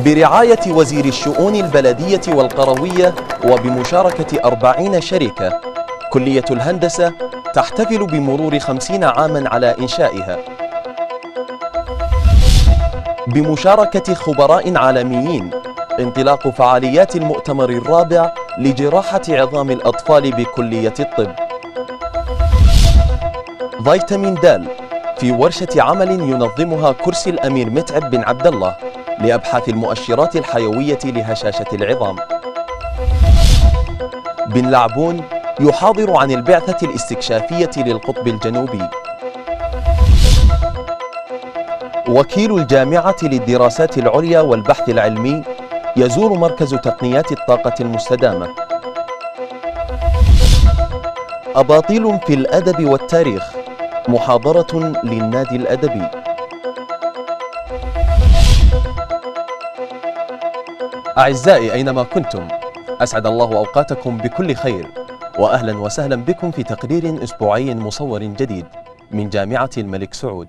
برعاية وزير الشؤون البلدية والقروية وبمشاركة 40 شركة، كلية الهندسة تحتفل بمرور 50 عاماً على إنشائها، بمشاركة خبراء عالميين. انطلاق فعاليات المؤتمر الرابع لجراحة عظام الأطفال بكلية الطب. فيتامين د في ورشة عمل ينظمها كرسي الأمير متعب بن عبد الله لأبحاث المؤشرات الحيوية لهشاشة العظام. بن لعبون يحاضر عن البعثة الاستكشافية للقطب الجنوبي. وكيل الجامعة للدراسات العليا والبحث العلمي يزور مركز تقنيات الطاقة المستدامة. أباطيل في الأدب والتاريخ، محاضرة للنادي الأدبي. أعزائي أينما كنتم، أسعد الله أوقاتكم بكل خير، وأهلا وسهلا بكم في تقرير أسبوعي مصور جديد من جامعة الملك سعود.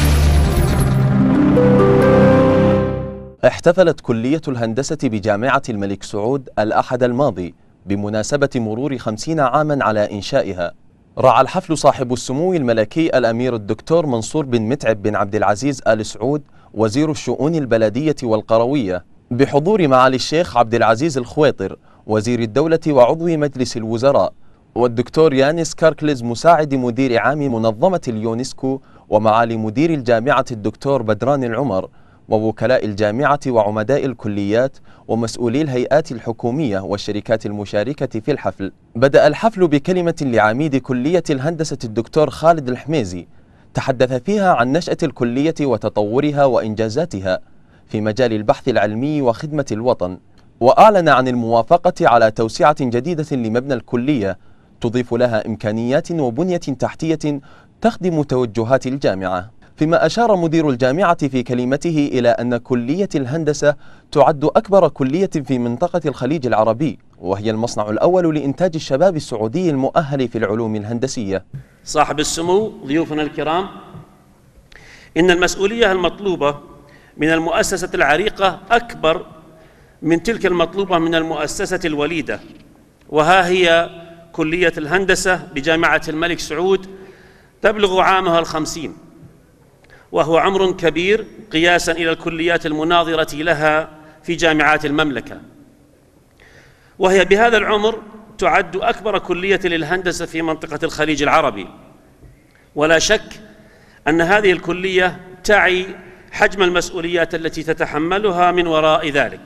احتفلت كلية الهندسة بجامعة الملك سعود الأحد الماضي بمناسبة مرور 50 عاما على إنشائها. رعى الحفل صاحب السمو الملكي الأمير الدكتور منصور بن متعب بن عبد العزيز آل سعود وزير الشؤون البلدية والقروية، بحضور معالي الشيخ عبد العزيز الخويطر وزير الدولة وعضو مجلس الوزراء، والدكتور يانس كاركلز مساعد مدير عام منظمة اليونسكو، ومعالي مدير الجامعة الدكتور بدران العمر، ووكلاء الجامعة وعمداء الكليات ومسؤولي الهيئات الحكومية والشركات المشاركة في الحفل. بدأ الحفل بكلمة لعميد كلية الهندسة الدكتور خالد الحميزي، تحدث فيها عن نشأة الكلية وتطورها وإنجازاتها في مجال البحث العلمي وخدمة الوطن، وأعلن عن الموافقة على توسعة جديدة لمبنى الكلية تضيف لها إمكانيات وبنية تحتية تخدم توجهات الجامعة. فيما أشار مدير الجامعة في كلمته إلى أن كلية الهندسة تعد أكبر كلية في منطقة الخليج العربي، وهي المصنع الأول لإنتاج الشباب السعودي المؤهل في العلوم الهندسية. صاحب السمو، ضيوفنا الكرام، إن المسؤولية المطلوبة من المؤسسة العريقة أكبر من تلك المطلوبة من المؤسسة الوليدة، وها هي كلية الهندسة بجامعة الملك سعود تبلغ عامها 50، وهو عمر كبير قياسا إلى الكليات المناظرة لها في جامعات المملكة، وهي بهذا العمر تعد أكبر كلية للهندسة في منطقة الخليج العربي. ولا شك أن هذه الكلية تعي حجم المسؤوليات التي تتحملها من وراء ذلك،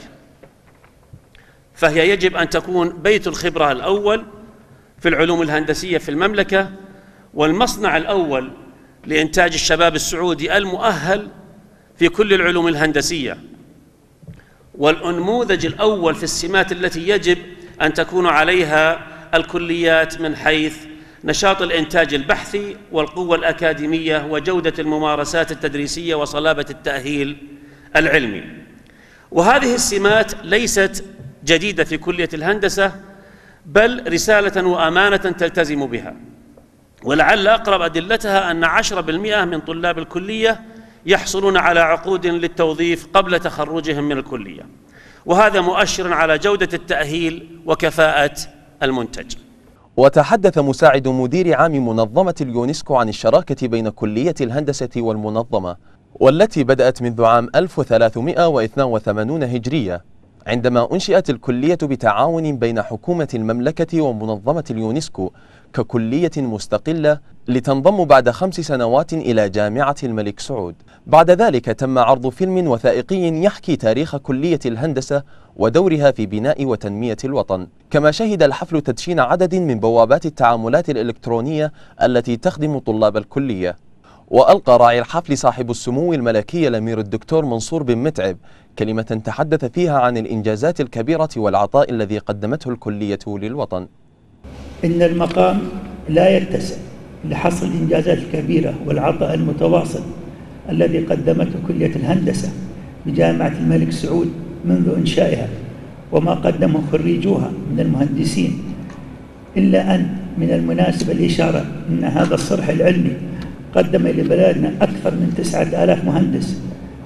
فهي يجب أن تكون بيت الخبرة الأول في العلوم الهندسية في المملكة، والمصنع الأول لإنتاج الشباب السعودي المؤهل في كل العلوم الهندسية، والنموذج الأول في السمات التي يجب أن تكون عليها الكليات من حيث نشاط الإنتاج البحثي والقوة الأكاديمية وجودة الممارسات التدريسية وصلابة التأهيل العلمي. وهذه السمات ليست جديدة في كلية الهندسة، بل رسالة وأمانة تلتزم بها، ولعل أقرب أدلتها أن 10% من طلاب الكلية يحصلون على عقود للتوظيف قبل تخرجهم من الكلية، وهذا مؤشر على جودة التأهيل وكفاءة المنتج. وتحدث مساعد مدير عام منظمة اليونسكو عن الشراكة بين كلية الهندسة والمنظمة، والتي بدأت منذ عام 1382 هجرية، عندما أنشئت الكلية بتعاون بين حكومة المملكة ومنظمة اليونسكو ككلية مستقلة، لتنضم بعد 5 سنوات إلى جامعة الملك سعود. بعد ذلك تم عرض فيلم وثائقي يحكي تاريخ كلية الهندسة ودورها في بناء وتنمية الوطن. كما شهد الحفل تدشين عدد من بوابات التعاملات الإلكترونية التي تخدم طلاب الكلية. وألقى راعي الحفل صاحب السمو الملكي الأمير الدكتور منصور بن متعب كلمة تحدث فيها عن الإنجازات الكبيرة والعطاء الذي قدمته الكلية للوطن. إن المقام لا يتسع لحصر الإنجازات الكبيرة والعطاء المتواصل الذي قدمته كلية الهندسة بجامعة الملك سعود منذ إنشائها، وما قدمه خريجوها من المهندسين، إلا أن من المناسب الإشارة أن هذا الصرح العلمي قدم لبلادنا أكثر من 9000 مهندس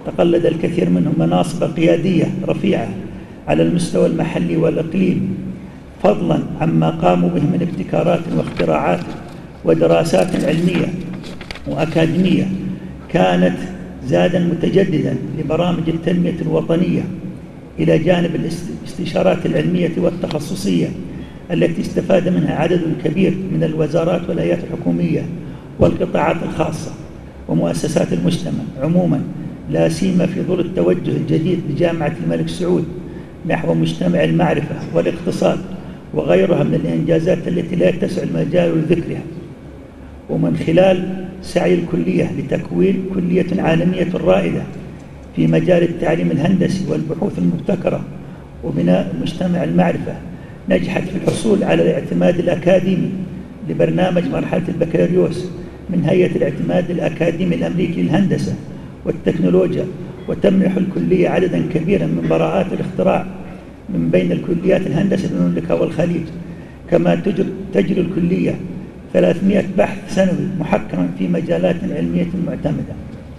تقلد الكثير منهم مناصب قيادية رفيعة على المستوى المحلي والإقليمي، فضلا عما قاموا به من ابتكارات واختراعات ودراسات علمية وأكاديمية كانت زادا متجددا لبرامج التنمية الوطنية، إلى جانب الاستشارات العلمية والتخصصية التي استفاد منها عدد كبير من الوزارات والهيئات الحكومية والقطاعات الخاصة ومؤسسات المجتمع عموما، لا سيما في ظل التوجه الجديد لجامعة الملك سعود نحو مجتمع المعرفة والاقتصاد وغيرها من الإنجازات التي لا يتسع المجال لذكرها. ومن خلال سعي الكلية لتكوين كلية عالمية رائدة في مجال التعليم الهندسي والبحوث المبتكرة وبناء مجتمع المعرفة، نجحت في الحصول على الاعتماد الأكاديمي لبرنامج مرحلة البكالوريوس من هيئة الاعتماد الأكاديمي الأمريكي للهندسة والتكنولوجيا، وتمنح الكلية عددا كبيرا من براءات الاختراع من بين الكليات الهندسة في المملكة والخليج. كما تجري الكلية 300 بحث سنوي محكما في مجالات علمية معتمدة.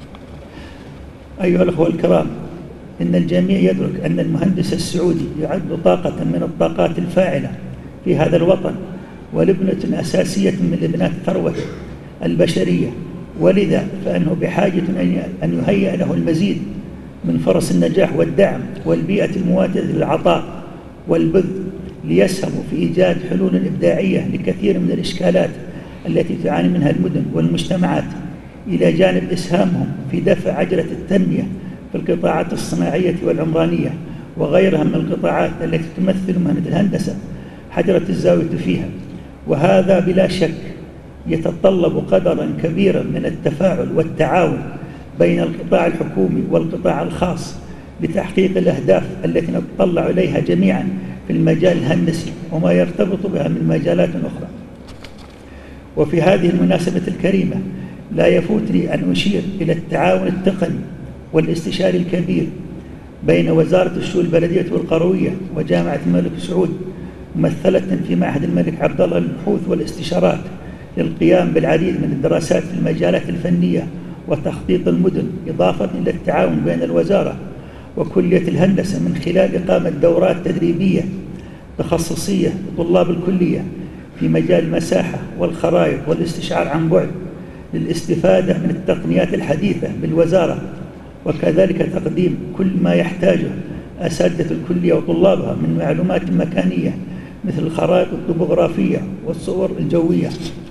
أيها الأخوة الكرام، إن الجميع يدرك أن المهندس السعودي يعد طاقة من الطاقات الفاعلة في هذا الوطن، ولبنة أساسية من لبنات الثروة البشرية، ولذا فإنه بحاجة أن يهيئ له المزيد من فرص النجاح والدعم والبيئة المواتية للعطاء والبذل، ليسهموا في إيجاد حلول إبداعية لكثير من الإشكالات التي تعاني منها المدن والمجتمعات، إلى جانب إسهامهم في دفع عجلة التنمية في القطاعات الصناعية والعمرانية وغيرها من القطاعات التي تمثل مهنة الهندسة حجرة الزاوية فيها. وهذا بلا شك يتطلب قدرا كبيرا من التفاعل والتعاون بين القطاع الحكومي والقطاع الخاص لتحقيق الأهداف التي نتطلع إليها جميعا في المجال الهندسي وما يرتبط بها من مجالات أخرى. وفي هذه المناسبة الكريمة لا يفوتني أن أشير إلى التعاون التقني والاستشاري الكبير بين وزارة الشؤون البلدية والقروية وجامعة الملك سعود، ممثلة في معهد الملك عبد الله للبحوث والاستشارات، للقيام بالعديد من الدراسات في المجالات الفنية وتخطيط المدن، إضافة إلى التعاون بين الوزارة وكلية الهندسة من خلال إقامة دورات تدريبية تخصصية لطلاب الكلية في مجال المساحة والخرائط والاستشعار عن بعد، للاستفادة من التقنيات الحديثة بالوزارة، وكذلك تقديم كل ما يحتاجه أساتذة الكلية وطلابها من معلومات مكانية مثل الخرائط الطبوغرافية والصور الجوية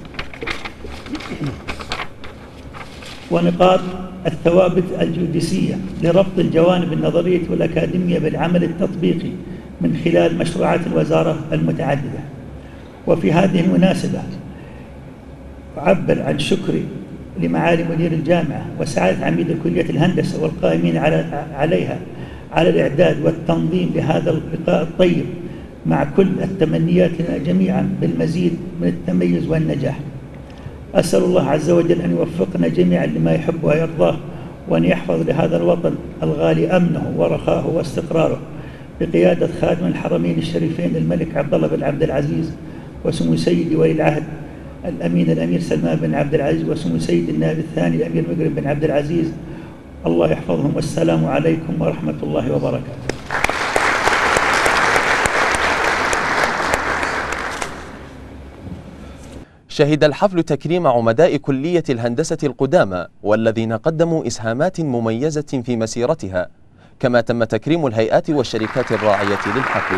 ونقاط الثوابت الجيوديسية، لربط الجوانب النظرية والأكاديمية بالعمل التطبيقي من خلال مشروعات الوزارة المتعددة. وفي هذه المناسبة أعبر عن شكري لمعالي مدير الجامعة وسعادة عميد كلية الهندسة والقائمين عليها على الإعداد والتنظيم لهذا اللقاء الطيب، مع كل التمنيات لنا جميعا بالمزيد من التميز والنجاح. أسأل الله عز وجل أن يوفقنا جميعا لما يحب ويرضاه، وأن يحفظ لهذا الوطن الغالي أمنه ورخاءه واستقراره، بقيادة خادم الحرمين الشريفين الملك عبد الله بن عبد العزيز، وسمو سيدي ولي العهد الأمير سلمان بن عبد العزيز، وسمو سيد النائب الثاني الأمير مقرب بن عبد العزيز. الله يحفظهم، والسلام عليكم ورحمة الله وبركاته. شهد الحفل تكريم عمداء كلية الهندسة القدامى والذين قدموا إسهامات مميزة في مسيرتها، كما تم تكريم الهيئات والشركات الراعية للحفل.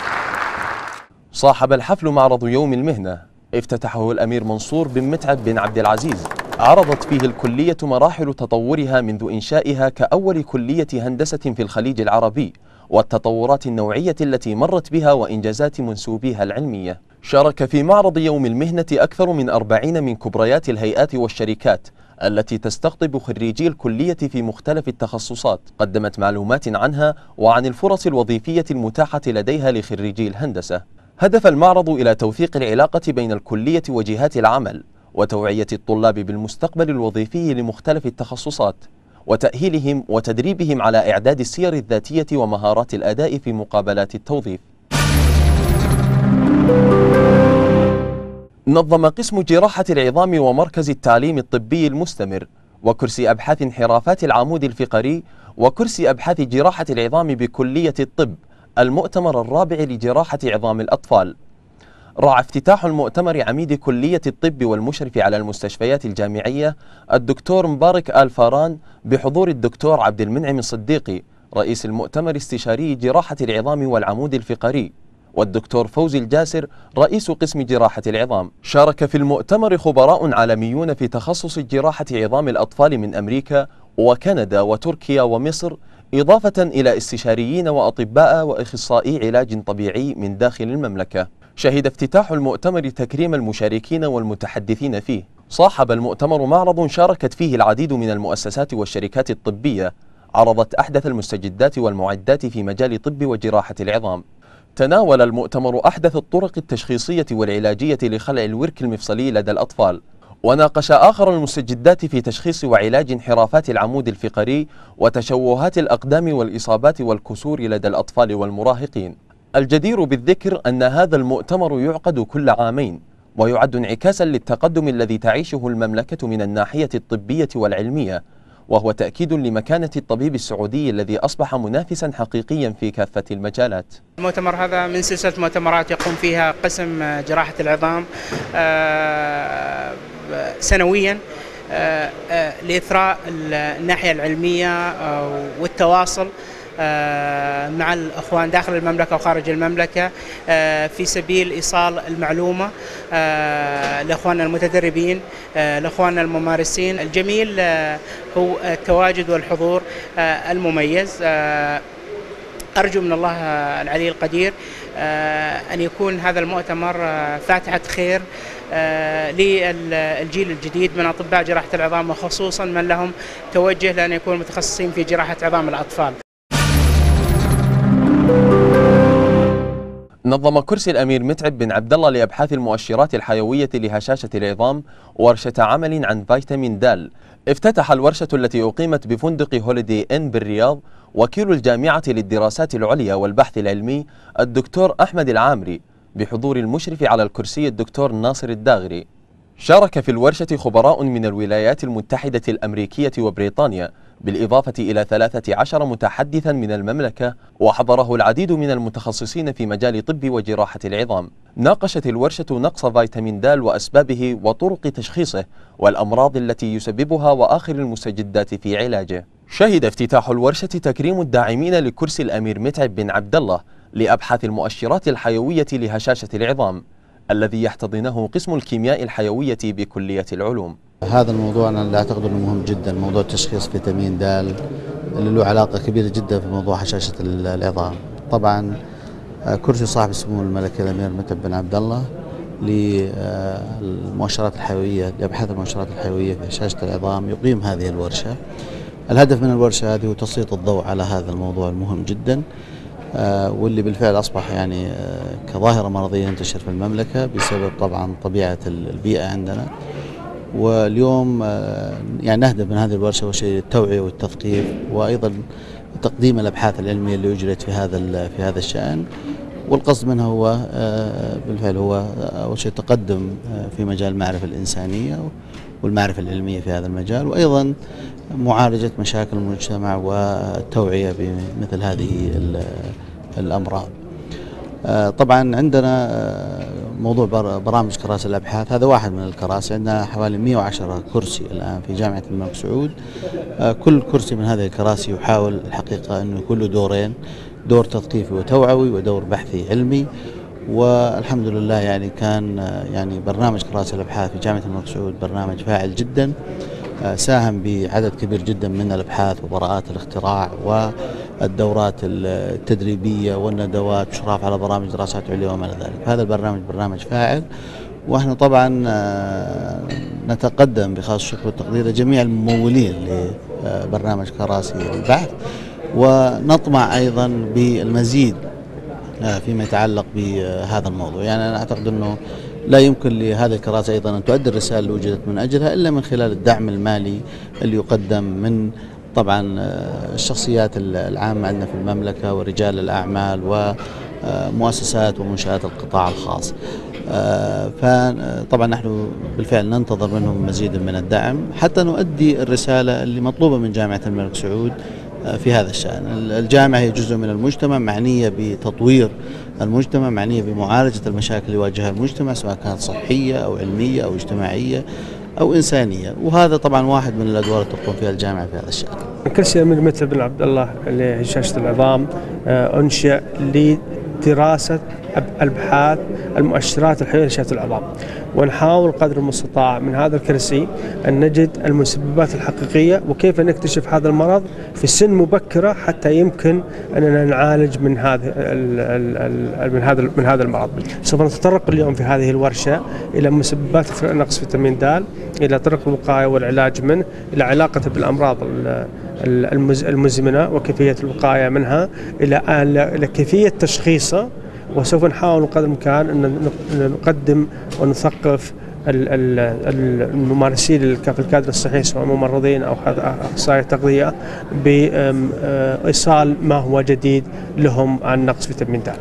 صاحب الحفل معرض يوم المهنة افتتحه الأمير منصور بن متعب بن عبد العزيز، عرضت فيه الكلية مراحل تطورها منذ إنشائها كأول كلية هندسة في الخليج العربي، والتطورات النوعية التي مرت بها وإنجازات منسوبيها العلمية. شارك في معرض يوم المهنة أكثر من 40 من كبريات الهيئات والشركات التي تستقطب خريجي الكلية في مختلف التخصصات، قدمت معلومات عنها وعن الفرص الوظيفية المتاحة لديها لخريجي الهندسة. هدف المعرض إلى توثيق العلاقة بين الكلية وجهات العمل، وتوعية الطلاب بالمستقبل الوظيفي لمختلف التخصصات، وتأهيلهم وتدريبهم على إعداد السير الذاتية ومهارات الأداء في مقابلات التوظيف. نظم قسم جراحة العظام ومركز التعليم الطبي المستمر وكرسي أبحاث انحرافات العمود الفقري، وكرسي أبحاث جراحة العظام بكلية الطب، المؤتمر الرابع لجراحة عظام الأطفال. راعى افتتاح المؤتمر عميد كلية الطب والمشرف على المستشفيات الجامعية الدكتور مبارك آل فاران بحضور الدكتور عبد المنعم الصديقي رئيس المؤتمر استشاري جراحة العظام والعمود الفقري، والدكتور فوزي الجاسر رئيس قسم جراحة العظام. شارك في المؤتمر خبراء عالميون في تخصص جراحة عظام الأطفال من أمريكا وكندا وتركيا ومصر، إضافة إلى استشاريين وأطباء وإخصائي علاج طبيعي من داخل المملكة. شهد افتتاح المؤتمر تكريم المشاركين والمتحدثين فيه. صاحب المؤتمر معرض شاركت فيه العديد من المؤسسات والشركات الطبية، عرضت أحدث المستجدات والمعدات في مجال طب وجراحة العظام. تناول المؤتمر أحدث الطرق التشخيصية والعلاجية لخلع الورك المفصلي لدى الأطفال، وناقش آخر المستجدات في تشخيص وعلاج انحرافات العمود الفقري وتشوهات الأقدام والإصابات والكسور لدى الأطفال والمراهقين. الجدير بالذكر أن هذا المؤتمر يعقد كل عامين، ويعد انعكاسا للتقدم الذي تعيشه المملكة من الناحية الطبية والعلمية، وهو تأكيد لمكانة الطبيب السعودي الذي أصبح منافسا حقيقيا في كافة المجالات. المؤتمر هذا من سلسلة مؤتمرات يقوم فيها قسم جراحة العظام سنويا لإثراء الناحية العلمية والتواصل مع الأخوان داخل المملكة وخارج المملكة في سبيل إيصال المعلومة لأخواننا المتدربين، لأخواننا الممارسين. الجميل هو التواجد والحضور المميز. أرجو من الله العلي القدير أن يكون هذا المؤتمر فاتحة خير للجيل الجديد من أطباء جراحة العظام، وخصوصا من لهم توجه لأن يكونوا متخصصين في جراحة عظام الأطفال. نظم كرسي الأمير متعب بن عبد الله لأبحاث المؤشرات الحيوية لهشاشة العظام ورشة عمل عن فيتامين د. افتتح الورشة التي أقيمت بفندق هوليدي إن بالرياض وكيل الجامعة للدراسات العليا والبحث العلمي الدكتور أحمد العامري بحضور المشرف على الكرسي الدكتور ناصر الداغري. شارك في الورشة خبراء من الولايات المتحدة الأمريكية وبريطانيا، بالإضافة إلى 13 متحدثا من المملكة، وحضره العديد من المتخصصين في مجال طب وجراحة العظام. ناقشت الورشة نقص فيتامين د وأسبابه وطرق تشخيصه والأمراض التي يسببها وآخر المستجدات في علاجه. شهد افتتاح الورشة تكريم الداعمين لكرسي الأمير متعب بن عبد الله لأبحاث المؤشرات الحيوية لهشاشة العظام، الذي يحتضنه قسم الكيمياء الحيوية بكلية العلوم. هذا الموضوع أنا أعتقد أنه مهم جدا، موضوع تشخيص فيتامين د اللي له علاقة كبيرة جدا في موضوع هشاشة العظام. طبعا كرسي صاحب السمو الملكي الأمير متعب بن عبد الله للمؤشرات الحيوية، لأبحاث المؤشرات الحيوية في هشاشة العظام يقيم هذه الورشة. الهدف من الورشة هذه هو تسليط الضوء على هذا الموضوع المهم جدا، واللي بالفعل أصبح يعني كظاهرة مرضية تنتشر في المملكة بسبب طبعا طبيعة البيئة عندنا. واليوم يعني نهدف من هذه الورشة وشيء التوعية والتثقيف، وأيضا تقديم الأبحاث العلمية اللي أجرت في هذا الشأن. والقصد منها هو بالفعل هو أول شيء تقدم في مجال المعرفة الإنسانية والمعرفة العلمية في هذا المجال، وأيضا معالجة مشاكل المجتمع والتوعية بمثل هذه الأمراض. طبعا عندنا موضوع برامج كراسي الأبحاث، هذا واحد من الكراسي. عندنا حوالي 110 كرسي الآن في جامعة الملك سعود. كل كرسي من هذه الكراسي يحاول الحقيقة أنه يكون له دورين، دور تثقيفي وتوعوي ودور بحثي علمي. والحمد لله يعني كان يعني برنامج كراسي الأبحاث في جامعة الملك سعود برنامج فاعل جدا، ساهم بعدد كبير جدا من الأبحاث وبراءات الاختراع والدورات التدريبية والندوات وإشراف على برامج دراسات عليا وما إلى ذلك. هذا البرنامج برنامج فاعل، ونحن طبعا نتقدم بخاص الشكر والتقدير لجميع الممولين لبرنامج كراسي البحث، ونطمع أيضا بالمزيد فيما يتعلق بهذا الموضوع. يعني أنا أعتقد أنه لا يمكن لهذه الكراسي أيضا أن تؤدي الرسالة اللي وجدت من أجلها إلا من خلال الدعم المالي اللي يقدم من طبعا الشخصيات العامة عندنا في المملكة ورجال الأعمال ومؤسسات ومنشآت القطاع الخاص. فطبعا نحن بالفعل ننتظر منهم مزيد من الدعم حتى نؤدي الرسالة اللي مطلوبة من جامعة الملك سعود في هذا الشأن. الجامعة هي جزء من المجتمع، معنية بتطوير المجتمع، معنية بمعالجة المشاكل اللي يواجهها المجتمع سواء كانت صحية أو علمية أو اجتماعية أو إنسانية، وهذا طبعا واحد من الأدوار اللي تقوم فيها الجامعة في هذا الشأن. كل شيء من مثل بن عبد الله لهشاشة العظام أنشأ لدراسة الابحاث المؤشرات الحيوية لهشاشة العظام، ونحاول قدر المستطاع من هذا الكرسي أن نجد المسببات الحقيقية وكيف نكتشف هذا المرض في سن مبكرة حتى يمكن أننا نعالج من هذا المرض. سوف نتطرق اليوم في هذه الورشة إلى مسببات نقص فيتامين د، إلى طرق الوقاية والعلاج منه، إلى علاقته بالأمراض المزمنة وكيفية الوقاية منها، إلى كيفية تشخيصه. وسوف نحاول قدر الإمكان أن نقدم ونثقف الممارسين في الكادر الصحي سواء ممرضين أو أخصائي تغذية بإيصال ما هو جديد لهم عن نقص فيتامين د.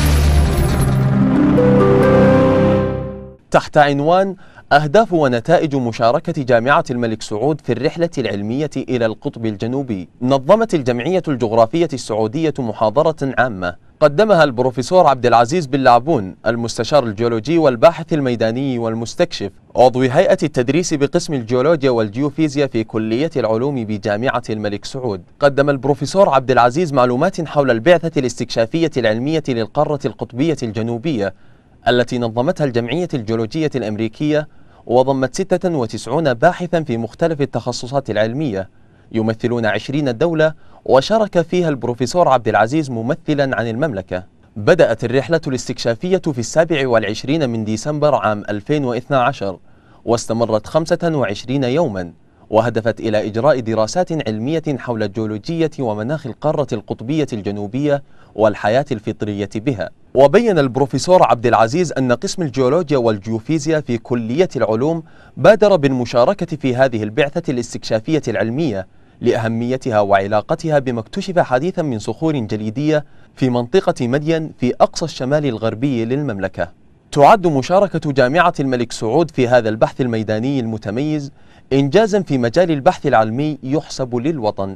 تحت عنوان أهداف ونتائج مشاركة جامعة الملك سعود في الرحلة العلمية إلى القطب الجنوبي، نظمت الجمعية الجغرافية السعودية محاضرة عامة قدمها البروفيسور عبد العزيز بن لعبون، المستشار الجيولوجي والباحث الميداني والمستكشف، عضو هيئة التدريس بقسم الجيولوجيا والجيوفيزياء في كلية العلوم بجامعة الملك سعود. قدم البروفيسور عبد العزيز معلومات حول البعثة الاستكشافية العلمية للقارة القطبية الجنوبية التي نظمتها الجمعية الجيولوجية الأمريكية، وضمت 96 باحثا في مختلف التخصصات العلمية يمثلون 20 دولة، وشارك فيها البروفيسور عبد العزيز ممثلا عن المملكة. بدأت الرحلة الاستكشافية في 27 من ديسمبر عام 2012 واستمرت 25 يوما، وهدفت إلى إجراء دراسات علمية حول الجيولوجية ومناخ القارة القطبية الجنوبية والحياة الفطرية بها. وبين البروفيسور عبد العزيز أن قسم الجيولوجيا والجيوفيزياء في كلية العلوم بادر بالمشاركة في هذه البعثة الاستكشافية العلمية لأهميتها وعلاقتها بما اكتشف حديثا من صخور جليدية في منطقة مدين في أقصى الشمال الغربي للمملكة. تعد مشاركة جامعة الملك سعود في هذا البحث الميداني المتميز إنجازا في مجال البحث العلمي يحسب للوطن.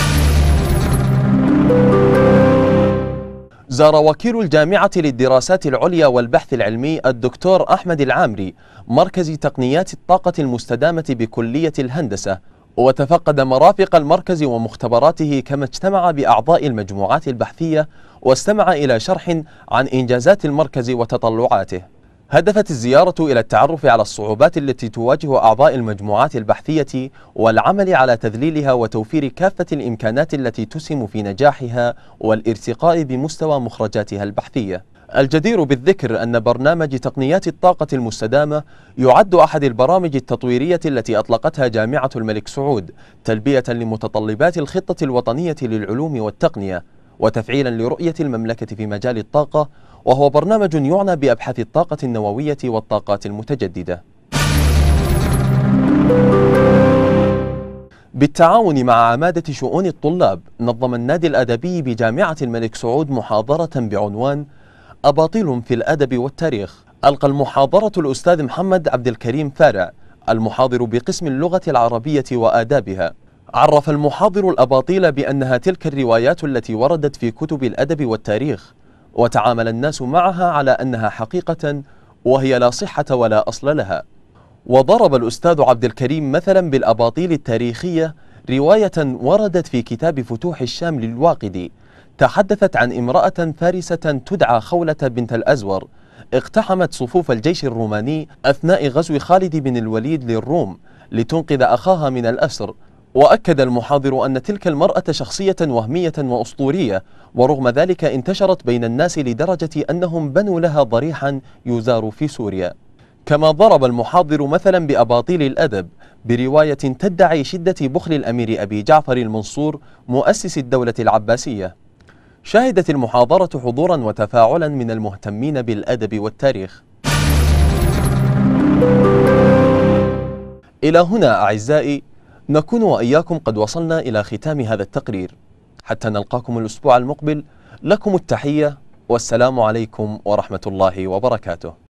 زار وكيل الجامعة للدراسات العليا والبحث العلمي الدكتور أحمد العامري مركز تقنيات الطاقة المستدامة بكلية الهندسة، وتفقد مرافق المركز ومختبراته، كما اجتمع بأعضاء المجموعات البحثية واستمع إلى شرح عن إنجازات المركز وتطلعاته. هدفت الزيارة إلى التعرف على الصعوبات التي تواجه أعضاء المجموعات البحثية والعمل على تذليلها وتوفير كافة الإمكانات التي تسهم في نجاحها والارتقاء بمستوى مخرجاتها البحثية. الجدير بالذكر أن برنامج تقنيات الطاقة المستدامة يعد أحد البرامج التطويرية التي أطلقتها جامعة الملك سعود تلبية لمتطلبات الخطة الوطنية للعلوم والتقنية وتفعيلا لرؤية المملكة في مجال الطاقة، وهو برنامج يعنى بأبحاث الطاقة النووية والطاقات المتجددة. بالتعاون مع عمادة شؤون الطلاب، نظم النادي الأدبي بجامعة الملك سعود محاضرة بعنوان أباطيل في الأدب والتاريخ. ألقى المحاضرة الأستاذ محمد عبد الكريم فارع، المحاضر بقسم اللغة العربية وآدابها. عرف المحاضر الأباطيل بأنها تلك الروايات التي وردت في كتب الأدب والتاريخ، وتعامل الناس معها على أنها حقيقة وهي لا صحة ولا أصل لها. وضرب الأستاذ عبد الكريم مثلا بالأباطيل التاريخية رواية وردت في كتاب فتوح الشام للواقدي، تحدثت عن امرأة فارسة تدعى خولة بنت الأزور اقتحمت صفوف الجيش الروماني أثناء غزو خالد بن الوليد للروم لتنقذ أخاها من الأسر. وأكد المحاضر أن تلك المرأة شخصية وهمية وأسطورية، ورغم ذلك انتشرت بين الناس لدرجة أنهم بنوا لها ضريحا يزار في سوريا. كما ضرب المحاضر مثلا بأباطيل الأدب برواية تدعي شدة بخل الأمير أبي جعفر المنصور مؤسس الدولة العباسية. شهدت المحاضرة حضورا وتفاعلا من المهتمين بالأدب والتاريخ. إلى هنا أعزائي نكون وإياكم قد وصلنا إلى ختام هذا التقرير، حتى نلقاكم الأسبوع المقبل. لكم التحية والسلام عليكم ورحمة الله وبركاته.